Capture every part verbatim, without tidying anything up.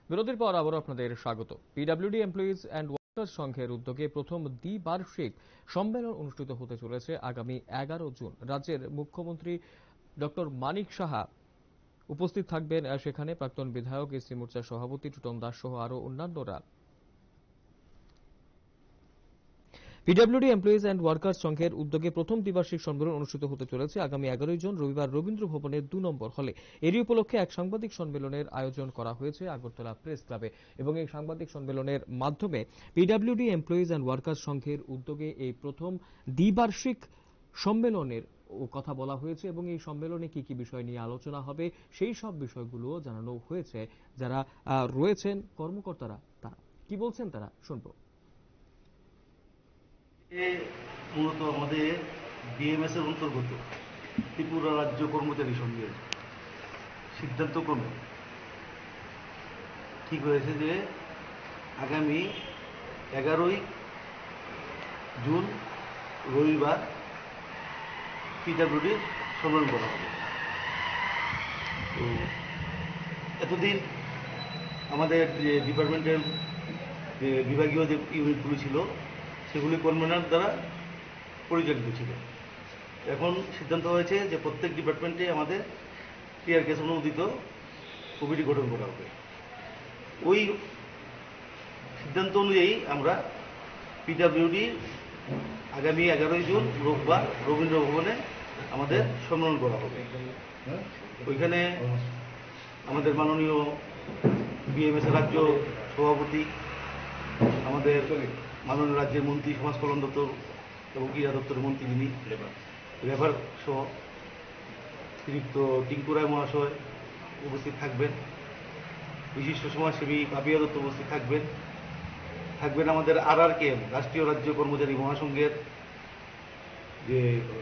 বিরতির পর আবারও আপনাদের স্বাগত। পিডব্লিউডি এমপ্লয়িজ অ্যান্ড ওয়ার্কার্স সংঘের উদ্যোগে প্রথম দ্বিবার্ষিক সম্মেলন অনুষ্ঠিত হতে চলেছে আগামী এগারো জুন। রাজ্যের মুখ্যমন্ত্রী ডক্টর মানিক সাহা উপস্থিত থাকবেন সেখানে। প্রাক্তন বিধায়ক, এসসি মোর্চার সভাপতি টুটন দাস সহ আরো অন্যান্যরা। পিডব্লিউডি এমপ্লয়িজ অ্যান্ড ওয়ার্কার্স সংঘের উদ্যোগে প্রথম দ্বিবার্ষিক সম্মেলন অনুষ্ঠিত হতে চলেছে আগামী এগারোই জুন রবিবার রবীন্দ্র ভবনের দু নম্বর হলে। এরই উপলক্ষে এক সাংবাদিক সম্মেলনের আয়োজন করা হয়েছে আগরতলা প্রেস ক্লাবে এবং এই সাংবাদিক সম্মেলনের মাধ্যমে পিডব্লিউডি এমপ্লয়িজ অ্যান্ড ওয়ার্কার্স সংঘের উদ্যোগে এই প্রথম দ্বিবার্ষিক সম্মেলনের কথা বলা হয়েছে এবং এই সম্মেলনে কি কি বিষয় নিয়ে আলোচনা হবে সেই সব বিষয়গুলো জানানো হয়েছে। যারা রয়েছেন কর্মকর্তারা তারা কি বলছেন তারা শুনবো। মূলত আমাদের বিএমএস এর অন্তর্গত ত্রিপুরা রাজ্য কর্মচারী সংঘের সিদ্ধান্তক্রমে ঠিক হয়েছে যে আগামী এগারোই জুন রবিবার পিডব্লিউডির সম্মেলন করা হবে। তো এতদিন আমাদের যে ডিপার্টমেন্টাল যে বিভাগীয় যে ইউনিটগুলি ছিল সেগুলি কনভেনার দ্বারা পরিচালিত ছিল। এখন সিদ্ধান্ত হয়েছে যে প্রত্যেক ডিপার্টমেন্টে আমাদের টিআর কেস অনুমোদিত কমিটি গঠন করা হবে। ওই সিদ্ধান্ত অনুযায়ী আমরা পিডব্লিউডি আগামী এগারোই জুন রোববার রবীন্দ্র ভবনে আমাদের সম্মেলন করা হবে। ওইখানে আমাদের মাননীয় বিএমএস রাজ্য সভাপতি, আমাদের মাননীয় রাজ্যের মন্ত্রী, সমাজ কল্যাণ দপ্তর এবং ক্রীড়া দপ্তরের মন্ত্রী যিনি লেবার সহ অতিরিক্ত টিঙ্কু রায় মহাশয় উপস্থিত থাকবেন। বিশিষ্ট সমাজসেবী পাপিয়া দত্ত উপস্থিত থাকবেন। থাকবেন আমাদের আর আর কে রাষ্ট্রীয় রাজ্য কর্মচারী মহাসংঘের যে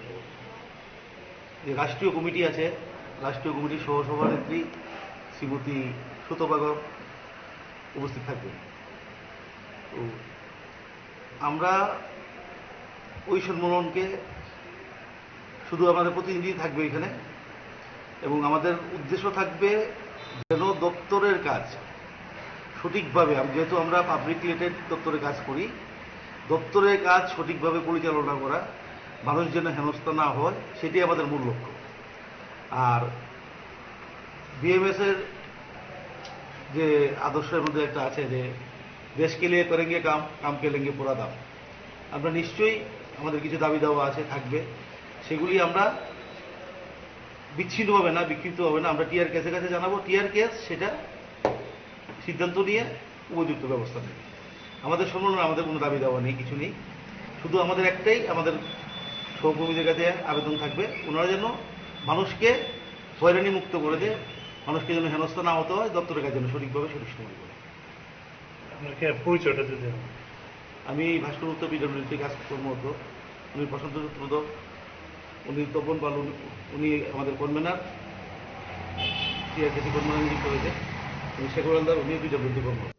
যে রাষ্ট্রীয় কমিটি আছে, রাষ্ট্রীয় কমিটির সহসভানেত্রী শ্রীমতী সুতপাগর উপস্থিত থাকবেন। তো আমরা ওই সম্মেলনকে শুধু আমাদের প্রতিনিধি থাকবে এখানে এবং আমাদের উদ্দেশ্য থাকবে যেন দপ্তরের কাজ সঠিকভাবে, যেহেতু আমরা পাবলিক রিলেটেড দপ্তরে কাজ করি, দপ্তরের কাজ সঠিকভাবে পরিচালনা করা, মানুষ যেন হেনস্থা না হয়, সেটি আমাদের মূল লক্ষ্য। আর বিএমএস এর যে আদর্শের মধ্যে একটা আছে যে দেশকে লিয়ে করেঙ্গে কাম কাম কে লেঙ্গে পুরা দাম। আমরা নিশ্চয়ই আমাদের কিছু দাবি দাওয়া আছে, থাকবে, সেগুলি আমরা বিচ্ছিন্ন হবে না, বিক্ষিপ্ত হবে না, আমরা টিআর কেসের কাছে জানাবো। টিআর কেস সেটা সিদ্ধান্ত নিয়ে উপযুক্ত ব্যবস্থা নেবে। আমাদের সম্মেলনে আমাদের কোনো দাবি দেওয়া নেই, কিছু নেই। শুধু আমাদের একটাই, আমাদের সহকর্মীদের কাছে আবেদন থাকবে, ওনারা যেন মানুষকে হয়রানি মুক্ত করে দেয়, মানুষকে যেন হেনস্থা না হতে হয়, দপ্তরের কাজ যেন সঠিকভাবে সঠিক সময় করে। পরিচয়টা যদি আমি ভাস্কর উত্তর পিডব্লিউডিতে কাজ কর্মরত। উনি প্রশান্ত সূত্রদ, উনি তপন পাল, উনি আমাদের কনভেনার, টিআরকেসি কনভেনার নিযুক্ত হয়েছে। উনি শেখর হালদার, উনি পিডব্লিউডি কর্মরত।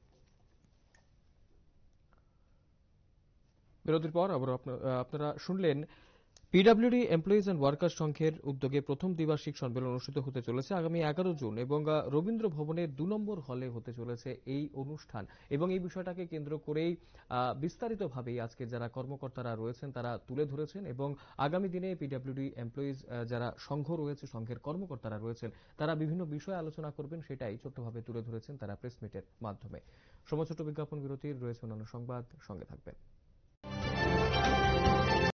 বিরতির পর আবার আপনারা শুনলেন পিডব্লিউডি এমপ্লয়িজ অ্যান্ড ওয়ার্কার্স সংঘের উদ্যোগে প্রথম দ্বিবার্ষিক সম্মেলন অনুষ্ঠিত হতে চলেছে আগামী এগারো জুন এবং রবীন্দ্র ভবনের দু নম্বর হলে হতে চলেছে এই অনুষ্ঠান। এবং এই বিষয়টাকে কেন্দ্র করেই বিস্তারিতভাবেই আজকে যারা কর্মকর্তারা রয়েছেন তারা তুলে ধরেছেন এবং আগামী দিনে পিডব্লিউডি এমপ্লয়িজ যারা সংঘ রয়েছে, সংঘের কর্মকর্তারা রয়েছেন, তারা বিভিন্ন বিষয়ে আলোচনা করবেন, সেটাই ছোট্টভাবে তুলে ধরেছেন তারা প্রেস মিটের মাধ্যমে। সময় ছোট বিজ্ঞাপন বিরতির রয়েছে অন্যান্য সংবাদ, সঙ্গে থাকবেন।